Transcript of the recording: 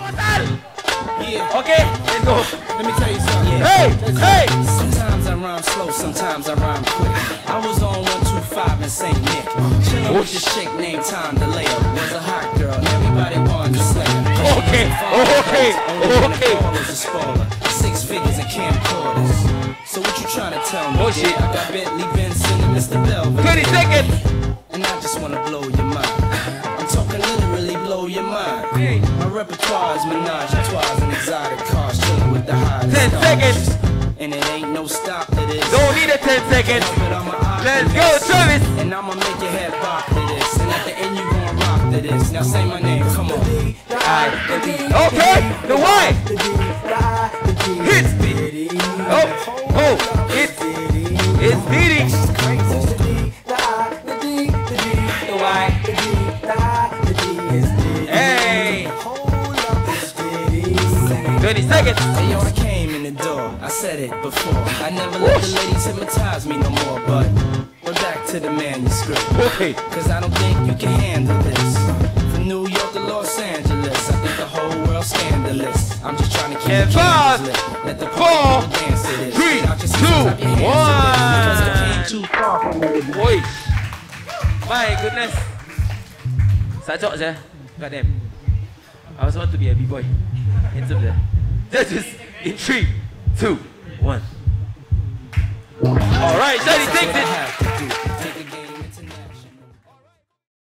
Yeah. Okay, let's go. Let me tell you something. Hey, hey. Sometimes I rhyme slow, sometimes I rhyme quick. I was on 125 in St. Nick. Chillin' with this chick named Time Delay. Was a hot girl, and everybody wanted to slay her. Okay, okay, okay. A spoiler, 6 figures and camcorders. So what you trying to tell me? Oh shit. I got Bentley, Benson, and Mr. Velvet. 20 seconds. And I just wanna blow your mind. I'm talking literally blow your mind. My repertoire is menage a trois and exotic cars, chillin' with the hottest 10 stars. seconds. And it ain't no stop to this. Don't need a 10 seconds. Let's go, Travis. And I'ma make your head pop to this. And at the end you gon' rock to this. Now say my name, come on. Okay, the Y. Hits. Oh, oh, it's beating. The Y. Hey. 30 seconds. Hey, yo, I came in the door. I said it before. I never let the ladies hypnotize me no more. But we're back to the manuscript. Okay. Cause I don't think you can handle this. From New York to Los Angeles, I think the whole world's scandalous. I'm just trying to keep And the five, candles lit. Let the 4, party dance to this. 3, Out your seats, 2, clap your hands to this. Because I came too far from it. Boy. My goodness. Sajok je. Goddamn. I was want to be a b-boy. Handsome je. Judges in 3, 2, 1. Alright, Syaidi takes it.